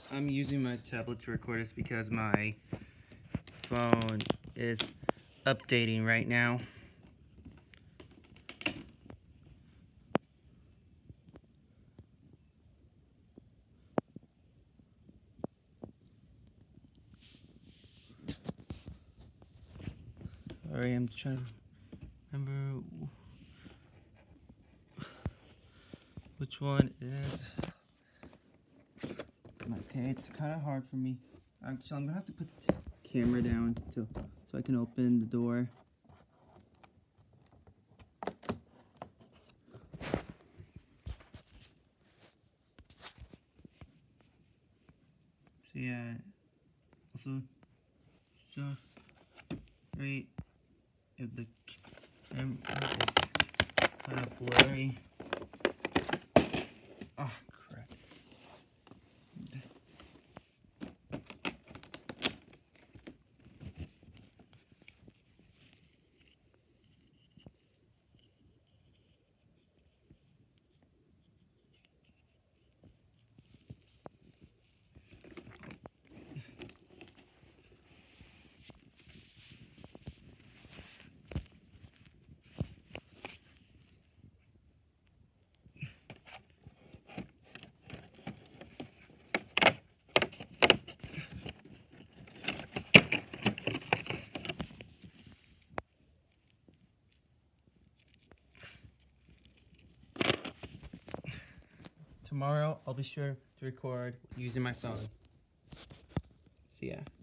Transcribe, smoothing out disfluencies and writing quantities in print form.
I'm using my tablet to record this because my phone is updating right now. Sorry, I'm trying to remember which one is. Okay, it's kind of hard for me. Actually, I'm gonna have to put the camera down so I can open the door. So yeah, also, so right if the camera is kind of blurry. Oh crap. Tomorrow, I'll be sure to record using my phone. So yeah.